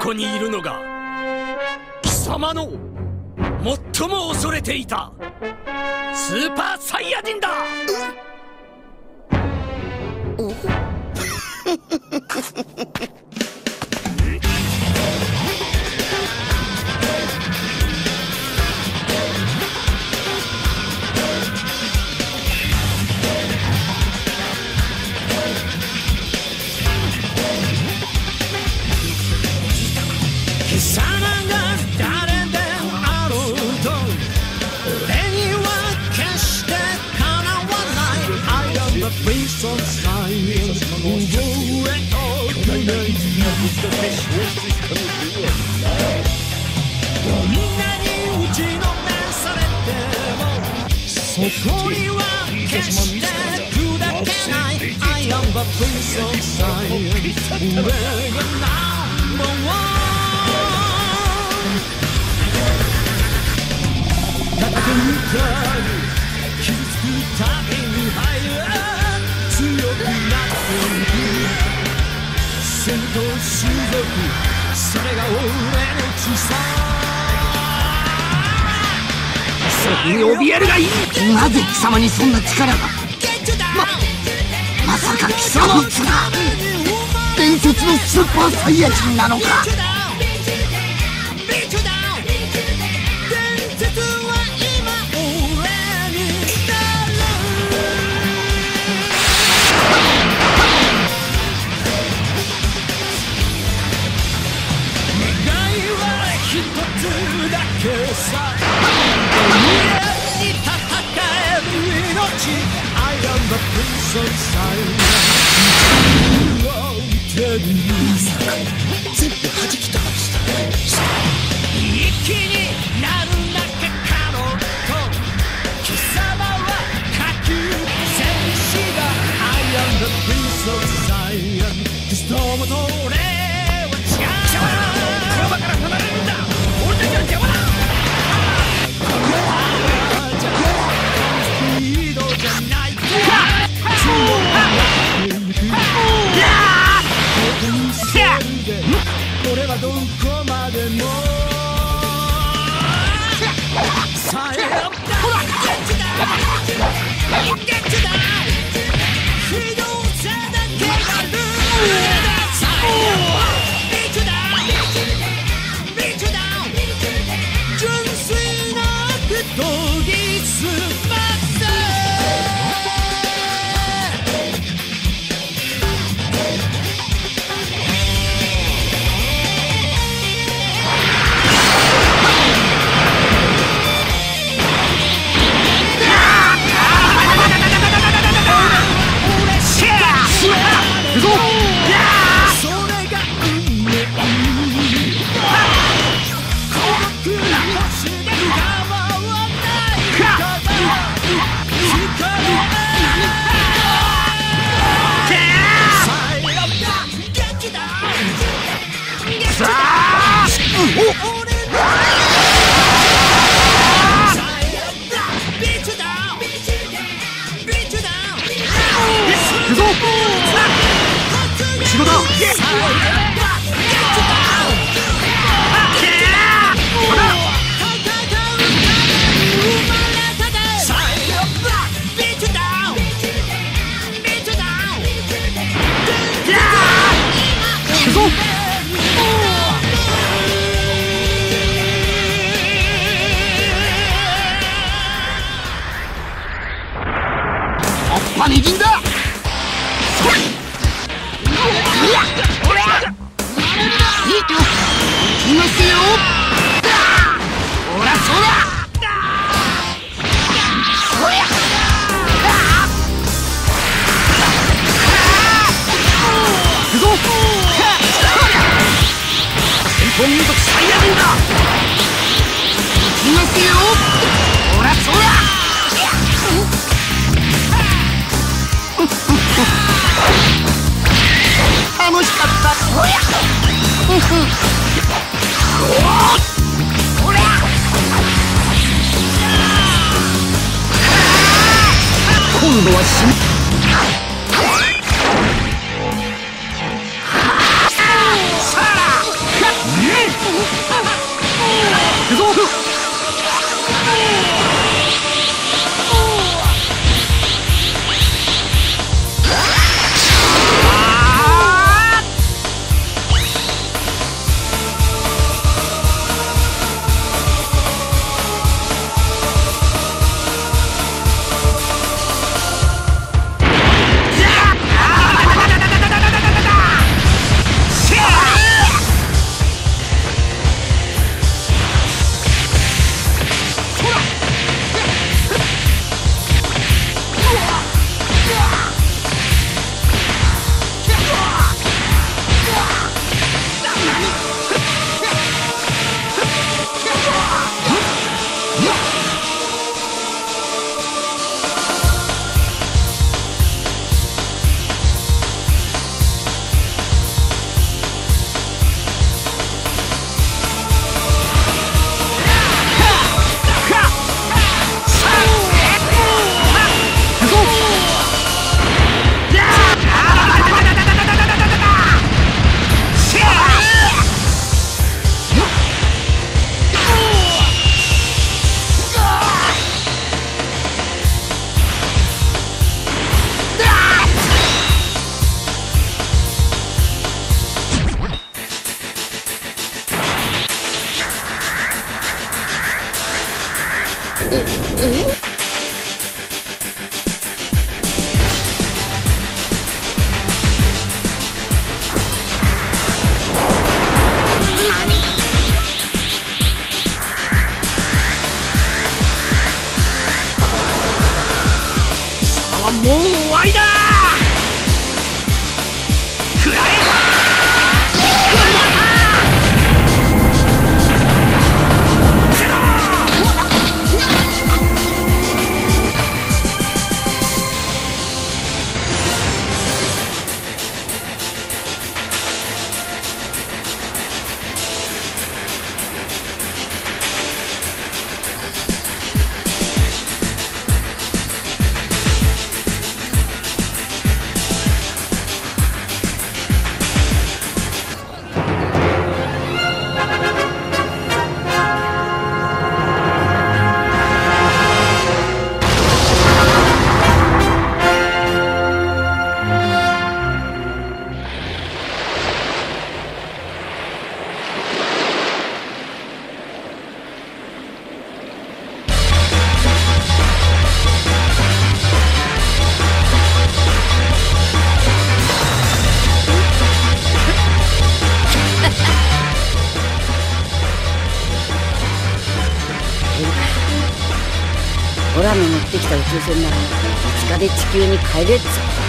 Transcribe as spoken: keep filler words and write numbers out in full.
こにいるのが貴様の最も恐れていたスーパーサイヤ人だ。貴様が誰であろうと俺には決してかなわない。 I am the Prince of Saiyan 覚えおくね。どんなに打ちのめされてもそこには決して砕けない。 I am the Prince of Saiyan 俺がナンバーワン。戦うたび傷つくたびに入る強くなっていく戦闘種族、それが俺の血さ。それに怯えるがいい。なぜ貴様にそんな力が。ま、まさか貴様こいつが伝説のスーパーサイヤ人なのか。永遠に戦える命 I am the Prince of Saiyan まさか全部弾き飛ばした一気になるだけかろうと貴様は下級戦士だ I am the Prince of Saiyan テストもと俺は違う。この場から離れるんだ。俺たちは邪魔だ。これはどこまでもさえらった非動者だけがルールだ。さえらったビーチダウンビーチダウン純粋な悪とぎすませ。 に銀だ。いきますよ。ほらそうだ。ほや。行くぞ。先方民族サイヤ人だ。いきますよ。ほらそうだ。楽しかった。ほや。ほら。今度は死ぬ。さあ、 ラの乗ってきた宇宙船ならいつかで地球に帰れっつって。